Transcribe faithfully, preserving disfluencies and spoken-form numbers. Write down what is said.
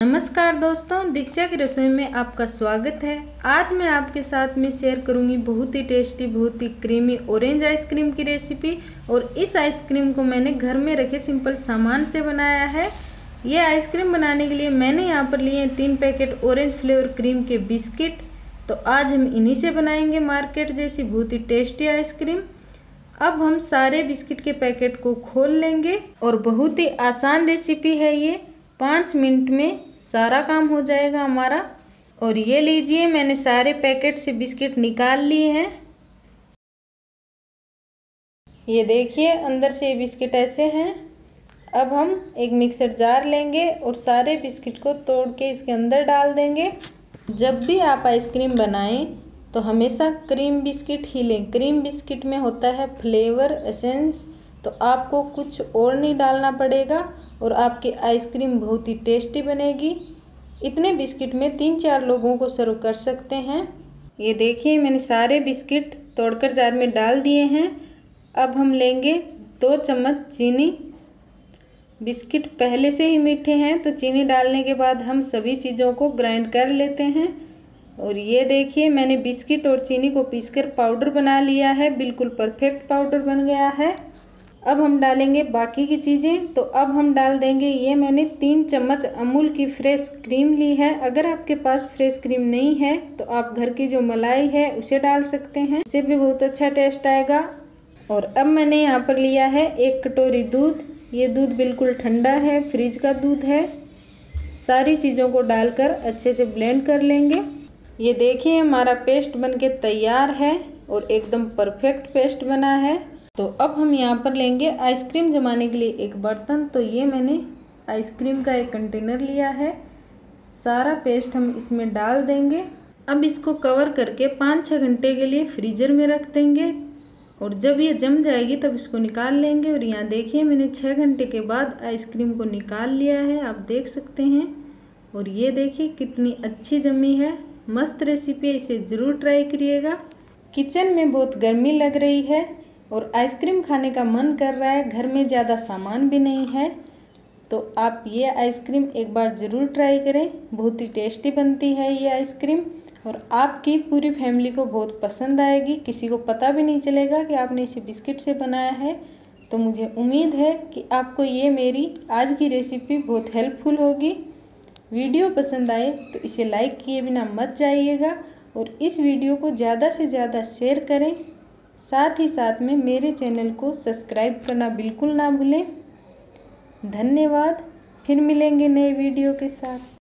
नमस्कार दोस्तों, दीक्षा की रसोई में आपका स्वागत है। आज मैं आपके साथ में शेयर करूंगी बहुत ही टेस्टी, बहुत ही क्रीमी ऑरेंज आइसक्रीम की रेसिपी। और इस आइसक्रीम को मैंने घर में रखे सिंपल सामान से बनाया है। ये आइसक्रीम बनाने के लिए मैंने यहाँ पर लिए तीन पैकेट ऑरेंज फ्लेवर क्रीम के बिस्किट। तो आज हम इन्हीं से बनाएंगे मार्केट जैसी बहुत ही टेस्टी आइसक्रीम। अब हम सारे बिस्किट के पैकेट को खोल लेंगे और बहुत ही आसान रेसिपी है ये। पाँच मिनट में सारा काम हो जाएगा हमारा। और ये लीजिए, मैंने सारे पैकेट से बिस्किट निकाल लिए हैं। ये देखिए, अंदर से ये बिस्किट ऐसे हैं। अब हम एक मिक्सर जार लेंगे और सारे बिस्किट को तोड़ के इसके अंदर डाल देंगे। जब भी आप आइसक्रीम बनाएं तो हमेशा क्रीम बिस्किट ही लें। क्रीम बिस्किट में होता है फ्लेवर एसेंस, तो आपको कुछ और नहीं डालना पड़ेगा और आपकी आइसक्रीम बहुत ही टेस्टी बनेगी। इतने बिस्किट में तीन चार लोगों को सर्व कर सकते हैं। ये देखिए, मैंने सारे बिस्किट तोड़कर जार में डाल दिए हैं। अब हम लेंगे दो चम्मच चीनी। बिस्किट पहले से ही मीठे हैं तो चीनी डालने के बाद हम सभी चीज़ों को ग्राइंड कर लेते हैं। और ये देखिए, मैंने बिस्किट और चीनी को पीसकर पाउडर बना लिया है। बिल्कुल परफेक्ट पाउडर बन गया है। अब हम डालेंगे बाकी की चीज़ें। तो अब हम डाल देंगे, ये मैंने तीन चम्मच अमूल की फ्रेश क्रीम ली है। अगर आपके पास फ्रेश क्रीम नहीं है तो आप घर की जो मलाई है उसे डाल सकते हैं, उससे भी बहुत अच्छा टेस्ट आएगा। और अब मैंने यहाँ पर लिया है एक कटोरी दूध। ये दूध बिल्कुल ठंडा है, फ्रिज का दूध है। सारी चीज़ों को डालकर अच्छे से ब्लेंड कर लेंगे। ये देखिए, हमारा पेस्ट बनके तैयार है और एकदम परफेक्ट पेस्ट बना है। तो अब हम यहाँ पर लेंगे आइसक्रीम जमाने के लिए एक बर्तन। तो ये मैंने आइसक्रीम का एक कंटेनर लिया है। सारा पेस्ट हम इसमें डाल देंगे। अब इसको कवर करके पाँच छः घंटे के लिए फ्रीज़र में रख देंगे और जब ये जम जाएगी तब इसको निकाल लेंगे। और यहाँ देखिए, मैंने छः घंटे के बाद आइसक्रीम को निकाल लिया है, आप देख सकते हैं। और ये देखिए कितनी अच्छी जमी है। मस्त रेसिपी है, इसे ज़रूर ट्राई करिएगा। किचन में बहुत गर्मी लग रही है और आइसक्रीम खाने का मन कर रहा है, घर में ज़्यादा सामान भी नहीं है, तो आप ये आइसक्रीम एक बार ज़रूर ट्राई करें। बहुत ही टेस्टी बनती है ये आइसक्रीम और आपकी पूरी फैमिली को बहुत पसंद आएगी। किसी को पता भी नहीं चलेगा कि आपने इसे बिस्किट से बनाया है। तो मुझे उम्मीद है कि आपको ये मेरी आज की रेसिपी बहुत हेल्पफुल होगी। वीडियो पसंद आए तो इसे लाइक किए बिना मत जाइएगा और इस वीडियो को ज़्यादा से ज़्यादा शेयर करें। साथ ही साथ में मेरे चैनल को सब्सक्राइब करना बिल्कुल ना भूलें। धन्यवाद। फिर मिलेंगे नए वीडियो के साथ।